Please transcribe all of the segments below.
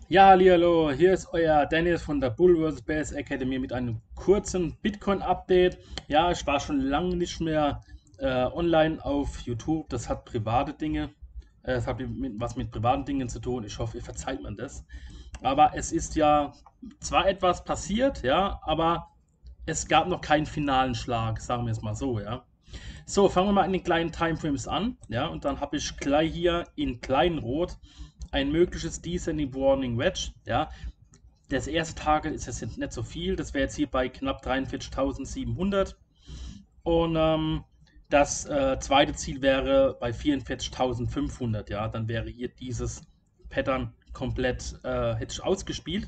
Ja, hallihallo, hier ist euer Dennis von der Bull vs. Bears Academy mit einem kurzen Bitcoin-Update. Ja, ich war schon lange nicht mehr online auf YouTube. Das hat private Dinge. Es hat was mit privaten Dingen zu tun. Ich hoffe, ihr verzeiht mir das. Aber es ist ja zwar etwas passiert, ja, aber es gab noch keinen finalen Schlag, sagen wir es mal so, ja. So, fangen wir mal in den kleinen Timeframes an. Ja, und dann habe ich gleich hier in kleinrot ein mögliches Descending Warning Wedge. Ja, das erste Target ist jetzt nicht so viel. Das wäre jetzt hier bei knapp 43.700. Und das zweite Ziel wäre bei 44.500. Ja, dann wäre hier dieses Pattern komplett hätte ich ausgespielt.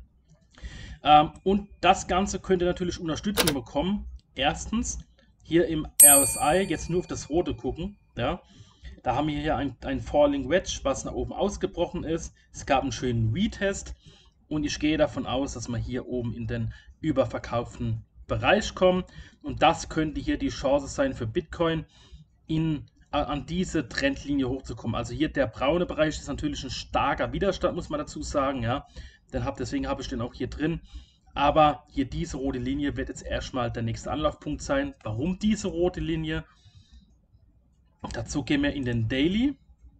Und das Ganze könnte natürlich Unterstützung bekommen. Erstens, hier im RSI, jetzt nur auf das rote gucken, ja, da haben wir hier ein Falling Wedge, was nach oben ausgebrochen ist. Es gab einen schönen Retest und ich gehe davon aus, dass wir hier oben in den überverkauften Bereich kommen. Und das könnte hier die Chance sein für Bitcoin, an diese Trendlinie hochzukommen. Also hier der braune Bereich ist natürlich ein starker Widerstand, muss man dazu sagen, ja. Deswegen habe ich den auch hier drin. Aber hier diese rote Linie wird jetzt erstmal der nächste Anlaufpunkt sein. Warum diese rote Linie? Dazu gehen wir in den Daily.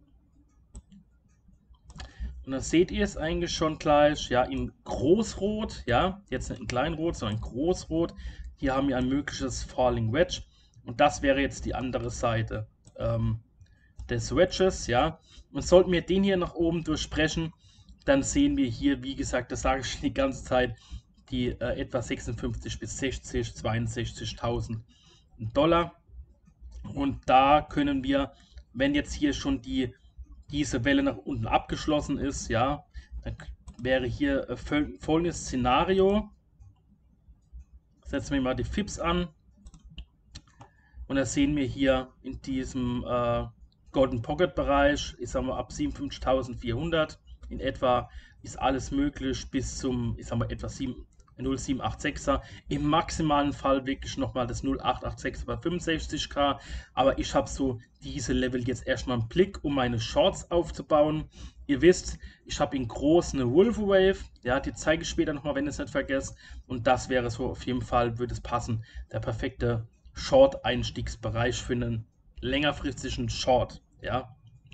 Und dann seht ihr es eigentlich schon gleich, ja, in Großrot, ja, jetzt nicht in Kleinrot, sondern in Großrot. Hier haben wir ein mögliches Falling Wedge und das wäre jetzt die andere Seite des Wedges, ja. Und sollten wir den hier nach oben durchbrechen, dann sehen wir hier, wie gesagt, das sage ich die ganze Zeit, die etwa 56 bis 60, 62.000 Dollar. Und da können wir, wenn jetzt hier schon diese Welle nach unten abgeschlossen ist, ja, dann wäre hier folgendes Szenario. Setzen wir mal die FIPS an. Und da sehen wir hier in diesem Golden Pocket Bereich, ich sag mal ab 57.400 in etwa ist alles möglich bis zum, ich sag mal etwa 0786er. Im maximalen Fall wirklich nochmal das 0886 bei 65k. Aber ich habe so diese Level jetzt erstmal im Blick, um meine Shorts aufzubauen. Ihr wisst, ich habe in groß eine Wolf Wave, ja, die zeige ich später nochmal, wenn ihr es nicht vergesst. Und das wäre so auf jeden Fall, würde es passen, der perfekte Short-Einstiegsbereich für einen längerfristigen Short. Ja.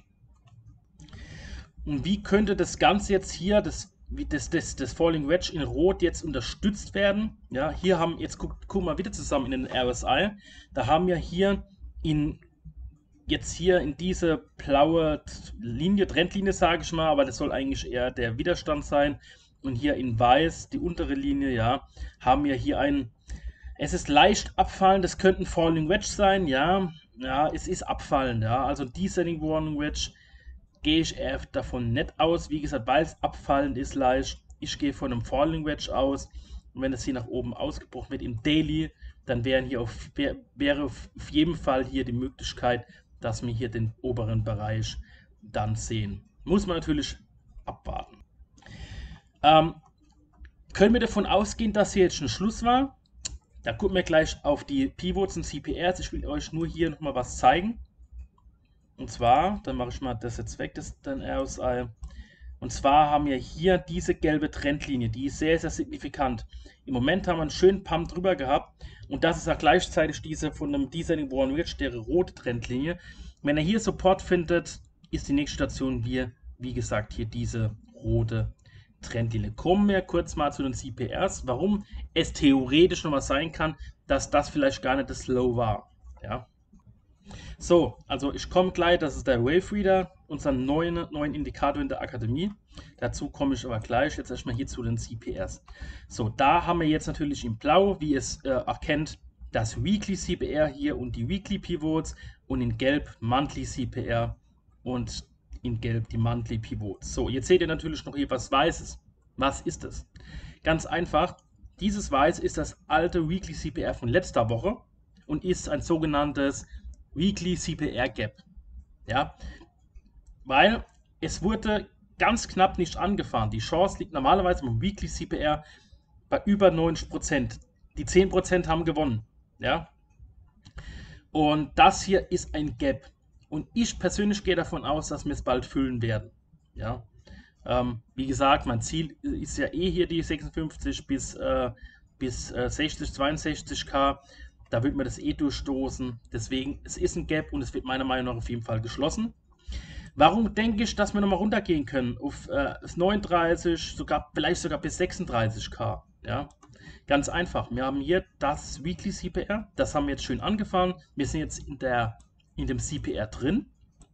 Und wie könnte das Ganze jetzt hier, das Falling Wedge in Rot jetzt unterstützt werden? Ja, hier haben, jetzt gucken wir wieder zusammen in den RSI. Da haben wir hier jetzt hier in diese blaue Linie, Trendlinie sage ich mal, aber das soll eigentlich eher der Widerstand sein. Und hier in weiß, die untere Linie, ja, haben wir hier es ist leicht abfallend, das könnte ein Falling Wedge sein, ja. Ja, es ist abfallend, ja. Also Descending Warning Wedge gehe ich eher davon nicht aus. Wie gesagt, weil es abfallend ist leicht. Ich gehe von einem Falling Wedge aus. Und wenn es hier nach oben ausgebrochen wird im Daily, dann wäre auf jeden Fall hier die Möglichkeit, dass wir hier den oberen Bereich dann sehen. Muss man natürlich abwarten. Ähm, Können wir davon ausgehen, dass hier jetzt schon Schluss war? Da gucken wir gleich auf die Pivots und CPRs. Ich will euch nur hier nochmal was zeigen. Und zwar, dann mache ich mal das jetzt weg, das dann RSI. Und zwar haben wir hier diese gelbe Trendlinie, die ist sehr, sehr signifikant. Im Moment haben wir einen schönen Pump drüber gehabt und das ist auch gleichzeitig diese von einem Descending Warren Ridge, der rote Trendlinie. Wenn er hier Support findet, ist die nächste Station wie gesagt, hier diese rote Trendlinie. Kommen wir kurz mal zu den CPRs, warum es theoretisch noch mal sein kann, dass das vielleicht gar nicht das Low war. Ja. So, also ich komme gleich, das ist der Wave Reader, unser neuen Indikator in der Akademie. Dazu komme ich aber gleich. Jetzt erstmal hier zu den CPRs. So, da haben wir jetzt natürlich in Blau, wie ihr es erkennt, das Weekly CPR hier und die Weekly Pivots und in Gelb Monthly CPR und in Gelb die Monthly Pivots. So, jetzt seht ihr natürlich noch hier was Weißes. Was ist das? Ganz einfach, dieses Weiß ist das alte Weekly CPR von letzter Woche und ist ein sogenanntes Weekly CPR Gap. Ja, weil es wurde ganz knapp nicht angefahren. Die Chance liegt normalerweise beim Weekly CPR bei über 90%. Die 10% haben gewonnen. Ja, und das hier ist ein Gap. Und ich persönlich gehe davon aus, dass wir es bald füllen werden. Ja, Wie gesagt, mein Ziel ist ja eh hier die 56 bis 60, 62k. Da wird mir das eh durchstoßen. Deswegen, es ist ein Gap und es wird meiner Meinung nach auf jeden Fall geschlossen. Warum denke ich, dass wir nochmal runtergehen können auf 39, vielleicht sogar bis 36k? Ja, ganz einfach. Wir haben hier das Weekly CPR. Das haben wir jetzt schön angefahren. Wir sind jetzt in dem CPR drin.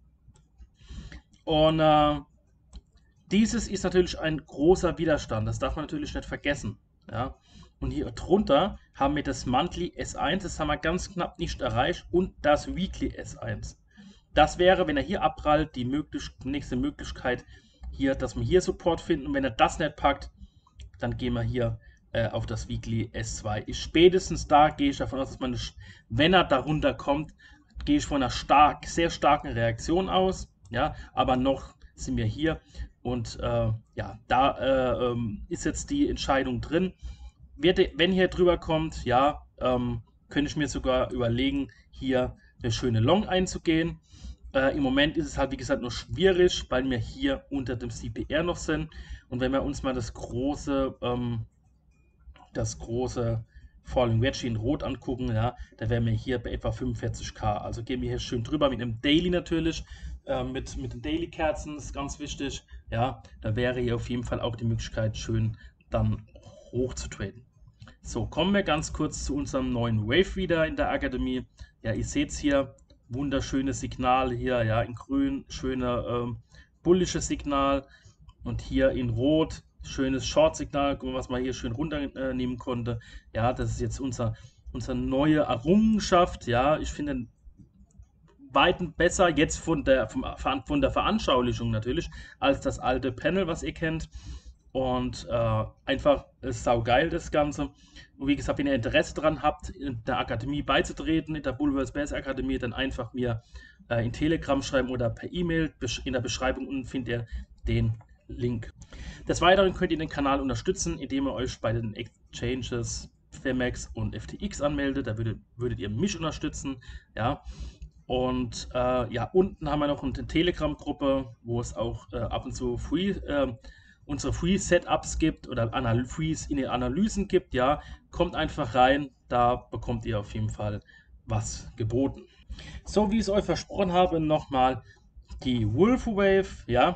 Und dieses ist natürlich ein großer Widerstand. Das darf man natürlich nicht vergessen. Ja. Und hier drunter haben wir das Monthly S1. Das haben wir ganz knapp nicht erreicht. Und das Weekly S1. Das wäre, wenn er hier abprallt, die nächste Möglichkeit hier, dass wir hier Support finden. Und wenn er das nicht packt, dann gehen wir hier auf das Weekly S2. Spätestens da gehe ich davon aus, dass man, wenn er darunter kommt, gehe ich von einer sehr starken Reaktion aus. Ja, aber noch sind wir hier. Und ja, da ist jetzt die Entscheidung drin. Wenn hier drüber kommt, ja, könnte ich mir sogar überlegen, hier eine schöne Long einzugehen. Im Moment ist es halt, wie gesagt, nur schwierig, weil wir hier unter dem CPR noch sind. Und wenn wir uns mal das große Falling Wedge in Rot angucken, ja, da wären wir hier bei etwa 45k. Also gehen wir hier schön drüber mit einem Daily natürlich, mit den Daily-Kerzen, ist ganz wichtig. Ja, da wäre hier auf jeden Fall auch die Möglichkeit, schön dann hoch zu traden. So, kommen wir ganz kurz zu unserem neuen Wave wieder in der Akademie. Ja, ihr seht es hier, wunderschönes Signal hier, ja, in grün, schöner bullisches Signal und hier in rot, schönes Short-Signal, was man hier schön runternehmen konnte. Ja, das ist jetzt unsere neue Errungenschaft, ja, ich finde weiten besser jetzt von der Veranschaulichung natürlich, als das alte Panel, was ihr kennt. Und einfach ist saugeil das Ganze. Und wie gesagt, wenn ihr Interesse daran habt, in der Akademie beizutreten, in der Bulverse Bears Akademie, dann einfach mir in Telegram schreiben oder per E-Mail. In der Beschreibung unten findet ihr den Link. Des Weiteren könnt ihr den Kanal unterstützen, indem ihr euch bei den Exchanges Fairmax und FTX anmeldet. Da würdet ihr mich unterstützen. Ja. Und ja, unten haben wir noch eine Telegram-Gruppe, wo es auch ab und zu unsere Free-Setups gibt oder Frees in den Analysen gibt. Ja, kommt einfach rein, da bekommt ihr auf jeden Fall was geboten. So wie ich es euch versprochen habe, nochmal die Wolf Wave. Ja,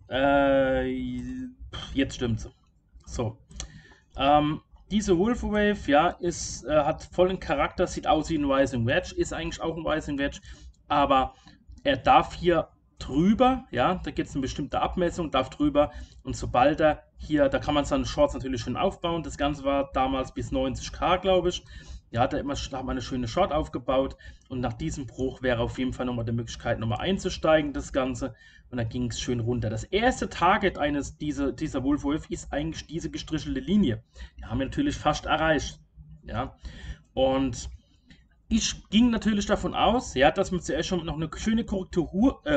jetzt stimmt's. So. Diese Wolf Wave, ja, hat vollen Charakter, sieht aus wie ein Rising Wedge, ist eigentlich auch ein Rising Wedge, aber er darf hier drüber, ja, da gibt es eine bestimmte Abmessung, darf drüber und sobald er hier, da kann man seine Shorts natürlich schön aufbauen, das Ganze war damals bis 90k, glaube ich, ja, da haben wir eine schöne Short aufgebaut und nach diesem Bruch wäre auf jeden Fall nochmal die Möglichkeit, nochmal einzusteigen, das Ganze, und dann ging es schön runter. Das erste Target dieser Wolf Wave ist eigentlich diese gestrichelte Linie. Die haben wir natürlich fast erreicht, ja, und ich ging natürlich davon aus, ja, dass wir zuerst schon noch eine schöne Korrektur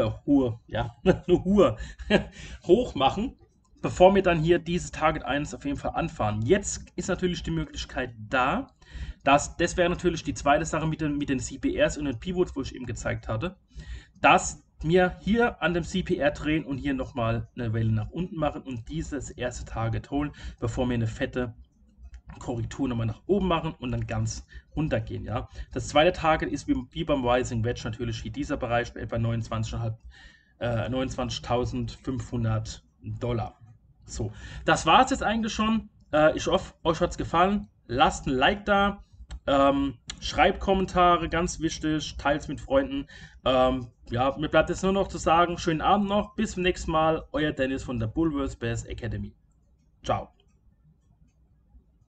hoch machen, bevor wir dann hier dieses Target 1 auf jeden Fall anfahren. Jetzt ist natürlich die Möglichkeit da, das wäre natürlich die zweite Sache mit den CPRs und den Pivots, wo ich eben gezeigt hatte, dass wir hier an dem CPR drehen und hier nochmal eine Welle nach unten machen und dieses erste Target holen, bevor wir eine fette Korrektur nochmal nach oben machen und dann ganz runtergehen. Ja. Das zweite Target ist wie beim Rising Wedge natürlich wie dieser Bereich bei etwa 29.500 $. So, das war es jetzt eigentlich schon. Ich hoffe, euch hat es gefallen. Lasst ein Like da. Schreibt Kommentare, ganz wichtig. Teilt es mit Freunden. Ja, mir bleibt jetzt nur noch zu sagen, schönen Abend noch. Bis zum nächsten Mal. Euer Dennis von der Bulverse Bears Academy. Ciao.